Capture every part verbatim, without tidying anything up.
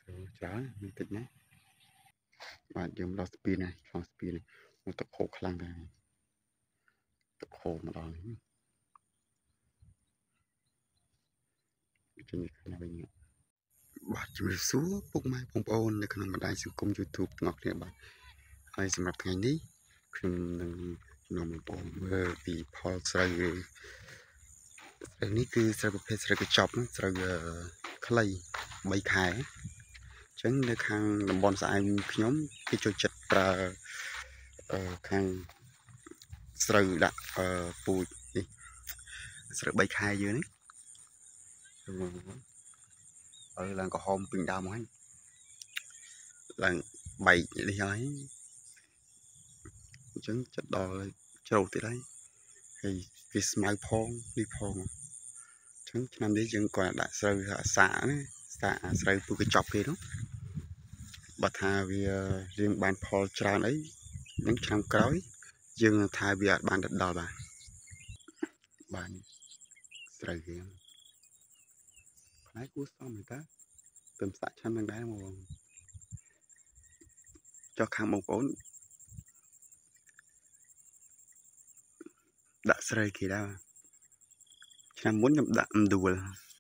ច្រើនមិនតិចណាបាទយើងដល់ស្ពីនហើយឆ្លងស្ពីនមកទឹកខោខ្លាំងដែរទឹកខោម្ដងនេះចេញខាងវិញបាទជំរាបសួរពុកម៉ែបងប្អូននៅក្នុងបណ្ដាញសង្គម YouTube ទាំងអស់គ្នាបាទហើយសម្រាប់ថ្ងៃនេះខ្ញុំនឹងនាំបងប្អូនមើលពីផលស្រូវស្រូវនេះគឺស្រូវប្រភេទស្រូវកញ្ចប់ស្រូវខ្លីបីខែអញ្ចឹងនៅខាងតំបន់ស្អាយខ្ញុំគេចូលចិត្តប្រើខាងស្រូវដាក់ពូជនេះស្រូវបីខែយើងនេះឲ្យឡើងក្រហមពេញដើមហ្នឹងឡើងបែកនេះហើយអញ្ចឹងចិត្តដល់ជ្រៅទៀតហើយហើយវាស្មៅផងនេះផងអញ្ចឹងឆ្នាំនេះយើងគាត់ដាក់ស្រូវសាកណាសាកស្រូវពូជកញ្ចប់គេនោះបើថាវារៀងបានផលច្រើនអីនឹងឆ្នាំក្រោយយើងថាវាអាចបានទៅដល់បាទបានស្រូវវាផ្លែគួរសមទេតាទៅសាក់ឆ្នាំនឹងដែរមកចុះខាងបងប្អូនដាក់ស្រូវគេដែរឆ្នាំមុនខ្ញុំដាក់អណ្ដួល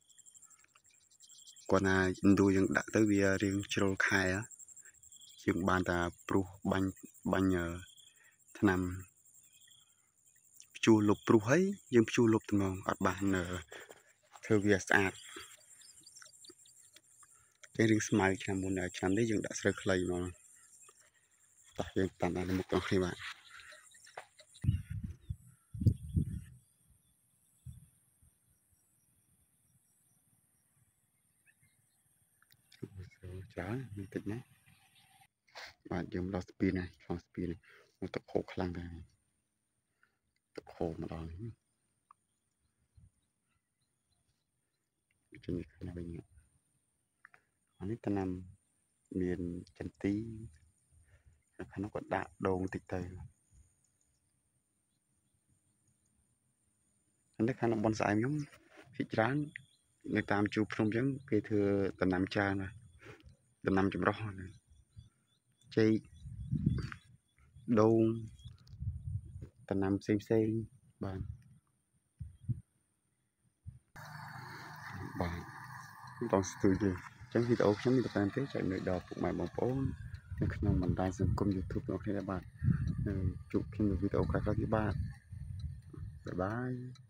គាត់ណាអណ្ដួលយើងដាក់ទៅវារៀងជ្រុលខែយើងបានតែព្រុសបាញ់បាញ់ថ្នាំព្យួរលុបព្រុសហើយយើងព្យួរលុបត្មងអត់បានធ្វើវាស្អាតចេះរឿងស្មៅឆ្នាំមុនឆ្នាំនេះយើងដាក់ស្រូវខ្លីមកតោះយើងតាមដល់មុខរបស់គ្នាបាទច្រើនមិនតិចណាបាទយើងដល់ស្ពីនហើយឆ្លងស្ពីនមកទឹកខោខ្លាំងដែរទឹកខោម្ដងចេញខាងវិញអានេះតំណាំមានចន្ទីខាងនោះក៏ដាក់ដូងតិចទៅនៅខាងតំបន់ស្អែមខ្ញុំភាគច្រើននៅតាមជួរភ្នំអញ្ចឹងគេធ្វើតំណាំច្រើនណាតំណាំចម្រុះចេកដូងតំណាំផ្សេងផ្សេងបាទបាទต้องស្ទួយទេអញ្ចឹងវីដេអូខ្ញុំមានតែប៉ុណ្្នឹងទេចែកនៅដល់ពុកម៉ែបងប្អូននៅក្នុងបណ្ដាញសង្គម YouTube របស់គ្នាបាទជួបគ្នានៅវីដេអូក្រោយៗទៀតបាទបាយបាយ